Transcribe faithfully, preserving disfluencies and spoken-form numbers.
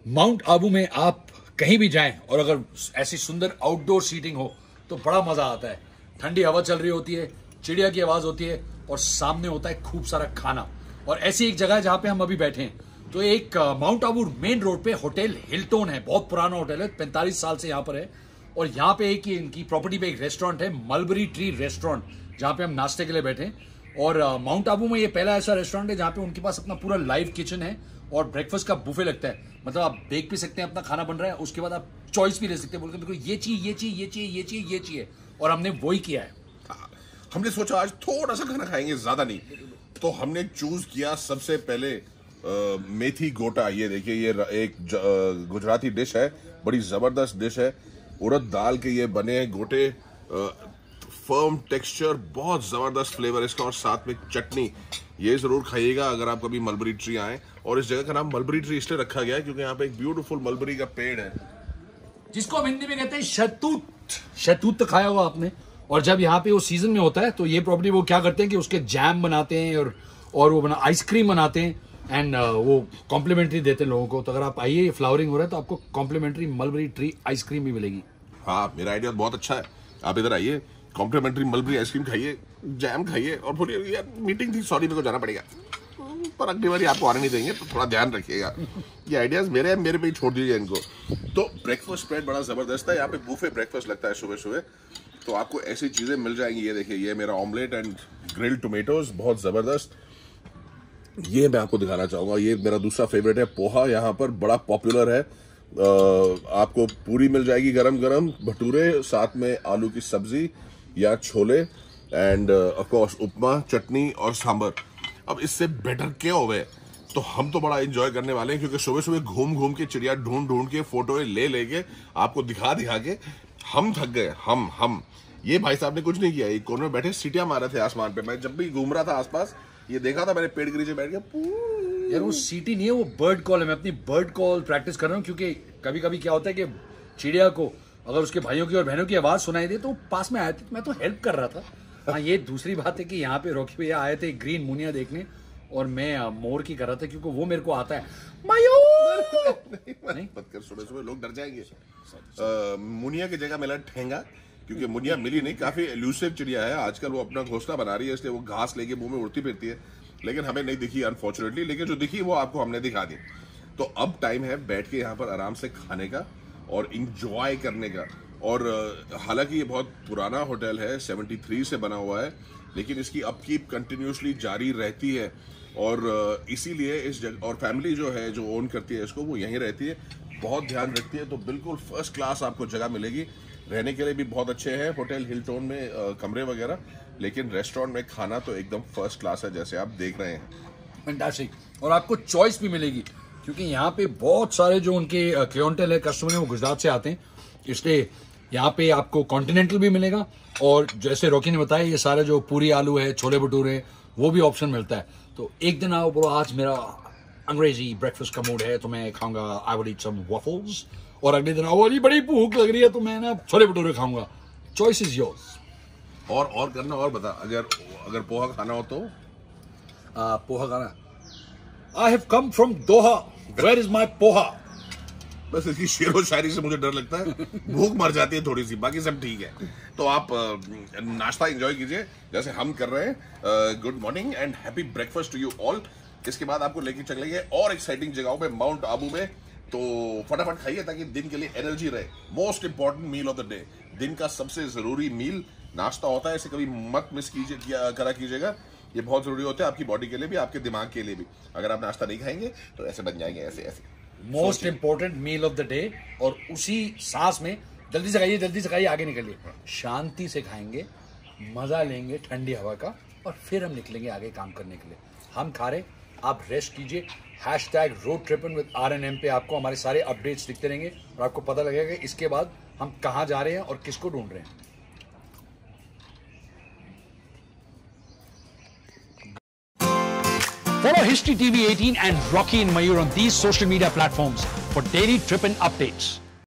Mount Abu में आप कहीं भी जाएं और अगर ऐसी सुंदर आउटडोर सीटिंग हो तो बड़ा मजा आता है। ठंडी हवा चल रही होती है, चिड़िया की आवाज होती है और सामने होता है खूब सारा खाना। और ऐसी एक जगह है जहां पे हम अभी बैठे हैं। तो एक माउंट आबू मेन रोड पे होटल हिल्टन है, बहुत पुराना होटल है, पैंतालीस साल से यहाँ पर है। और यहाँ पे एक इनकी प्रॉपर्टी पे एक रेस्टोरेंट है, मलबरी ट्री रेस्टोरेंट, जहाँ पे हम नाश्ते के लिए बैठे हैं। और माउंट आबू में ये पहला ऐसा रेस्टोरेंट है जहाँ पे उनके पास अपना पूरा लाइव किचन है और ब्रेकफास्ट का बुफे लगता है। मतलब आप देख भी सकते हैं अपना खाना बन रहा है, उसके बाद आप चॉइस भी ले सकते हैं, बोलकर बिल्कुल ये चाहिए ये चाहिए ये चाहिए ये चाहिए ये चाहिए। और हमने वही किया है। हमने सोचा आज थोड़ा सा खाना खाएंगे, ज्यादा नहीं। तो हमने चूज किया सबसे पहले आ, मेथी गोटा। ये देखिए, ये एक ज, गुजराती डिश है, बड़ी जबरदस्त डिश है। उड़द दाल के ये बने हैं गोटे, फर्म टेक्सचर, बहुत जबरदस्त फ्लेवर इसका, और साथ में चटनी। ये जरूर खाइएगा अगर आप कभी मलबरी ट्री आए। और इस जगह का नाम मलबरी ट्री इसलिए रखा गया है क्योंकि यहाँ पे एक ब्यूटीफुल मलबरी का पेड़ है जिसको हम हिंदी में कहते हैं शहतूत। शहतूत तो खाया होगा आपने। और जब यहाँ पे वो सीजन में होता है तो ये प्रॉपर्टी वो क्या करते हैं कि उसके जैम बनाते हैं और और वो बना आइसक्रीम बनाते हैं एंड uh, वो कॉम्प्लीमेंट्री देते हैं लोगों को। तो अगर आप आइए, फ्लावरिंग हो रहा है तो आपको कॉम्प्लीमेंट्री मलबरी ट्री आइसक्रीम भी मिलेगी। हाँ, मेरा आइडिया बहुत अच्छा है। आप इधर आइए, कॉम्प्लीमेंट्री मलबरी आइसक्रीम खाइए, जैम खाइए और बोलिए यार मीटिंग थी, सॉरी मेरे को जाना पड़ेगा, पर अगली बार आपको आने नहीं देंगे, तो थोड़ा ध्यान रखिएगा। ये आइडियाज मेरे हैं, मेरे पे ही छोड़ दीजिए इनको। तो ब्रेकफास्ट स्प्रेड बड़ा जबरदस्त है। यहाँ पे बुफे ब्रेकफास्ट लगता है सुबह सुबह, तो आपको ऐसी चीजें मिल जाएंगी। ये देखिए, ये मेरा ऑमलेट एंड ग्रिल्ड टोमेटोज, बहुत जबरदस्त। ये मैं आपको दिखाना चाहूंगा, ये मेरा दूसरा फेवरेट है, पोहा। यहाँ पर बड़ा पॉपुलर है। आ, आपको पूरी मिल जाएगी गरम गरम, भटूरे, साथ में आलू की सब्जी या chole and of course upma, chutney और सांभर। अब इससे बेटर क्या हो गए? तो हम तो बड़ा एंजॉय करने वाले हैं क्योंकि सुबह सुबह घूम घूम के, चिड़िया ढूंढ ढूंढ के, फोटो ले लेके, आपको दिखा दिखा के हम थक गए। हम हम ये भाई साहब ने कुछ नहीं किया, एक कोने में बैठे सीटियां मार रहे थे आसमान पे। मैं जब भी घूम रहा था आसपास, ये देखा था मैंने, पेड़ के नीचे बैठ के। यार वो सीटी नहीं है, वो बर्ड कॉल है। मैं अपनी बर्ड कॉल प्रैक्टिस कर रहा हूँ क्योंकि कभी कभी क्या होता है कि चिड़िया को अगर उसके भाइयों की और बहनों की आवाज सुनाई दे तो पास में आए थे, मैं तो हेल्प कर रहा था। हाँ, ये दूसरी बात है कि यहाँ पे रॉकी भैया आए थे ग्रीन मुनिया देखने और मैं मोर की कर रहा था क्योंकि वो मेरे को आता है। मयूर नहीं, मत कर, सुबह सुबह लोग डर जाएंगे। आ, मुनिया की जगह मिला ठेंगा, क्योंकि मुनिया मिली नहीं। काफी एल्यूसिव चिड़िया है, आजकल वो अपना घोंसला बना रही है, इसलिए वो घास लेके मुंह में उड़ती फिरती है, लेकिन हमें नहीं दिखी अनफॉर्चुनेटली। लेकिन जो दिखी वो आपको हमने दिखा दी। तो अब टाइम है बैठ के यहाँ पर आराम से खाने का और इंजॉय करने का। और हालांकि ये बहुत पुराना होटल है, तिहत्तर से बना हुआ है, लेकिन इसकी अपकीप कंटिन्यूसली जारी रहती है। और इसीलिए इस जगह, और फैमिली जो है जो ओन करती है इसको, वो यहीं रहती है, बहुत ध्यान रखती है। तो बिल्कुल फर्स्ट क्लास आपको जगह मिलेगी। रहने के लिए भी बहुत अच्छे हैं होटल हिल्टन में आ, कमरे वगैरह, लेकिन रेस्टोरेंट में खाना तो एकदम फर्स्ट क्लास है, जैसे आप देख रहे हैं। फैंटास्टिक। और आपको चॉइस भी मिलेगी क्योंकि यहाँ पे बहुत सारे जो उनके क्लिएंटल है, कस्टमर है, वो गुजरात से आते हैं, इसलिए यहाँ पे आपको कॉन्टिनेंटल भी मिलेगा। और जैसे रॉकी ने बताया, ये सारे जो पूरी आलू है, छोले भटूरे, वो भी ऑप्शन मिलता है। तो एक दिन आओ, बोलो आज मेरा अंग्रेजी ब्रेकफास्ट का मूड है तो मैं खाऊंगा I will eat some waffles, और अगले दिन आओ अरे बड़ी भूख लग रही है तो मैं ना छोले भटूरे खाऊंगा। Choice is yours. और और करना, और बता, अगर अगर पोहा खाना हो तो आ, पोहा खाना। I have come from Doha, where is my poha. बस इसकी शेरो शायरी से मुझे डर लगता है, भूख मर जाती है थोड़ी सी, बाकी सब ठीक है। तो आप नाश्ता एंजॉय कीजिए जैसे हम कर रहे हैं। Good morning and happy breakfast to you all. इसके बाद आपको लेके चलेंगे और एक्साइटिंग जगहों पे माउंट आबू में, तो फटाफट खाइए ताकि दिन के लिए एनर्जी रहे। Most important meal of the day, दिन का सबसे जरूरी मील नाश्ता होता है, इसे कभी मत मिस कीजिए, किया करा कीजिएगा। ये बहुत जरूरी होता है आपकी बॉडी के लिए भी, आपके दिमाग के लिए भी। अगर आप नाश्ता नहीं खाएंगे तो ऐसे बन जाएंगे, ऐसे ऐसे। Most important meal of the day, और उसी सांस में जल्दी से खाइए, जल्दी से खाइए, आगे निकलिए, शांति से खाएंगे, मजा लेंगे ठंडी हवा का, और फिर हम निकलेंगे आगे काम करने के लिए। हम खा रहे, आप रेस्ट कीजिए। Hashtag road trippin with R N M पे आपको हमारे सारे अपडेट्स दिखते रहेंगे और आपको पता लगेगा कि इसके बाद हम कहाँ जा रहे हैं और किसको ढूंढ रहे हैं। Follow History T V eighteen and Rocky and Mayur on these social media platforms for daily Trippin updates.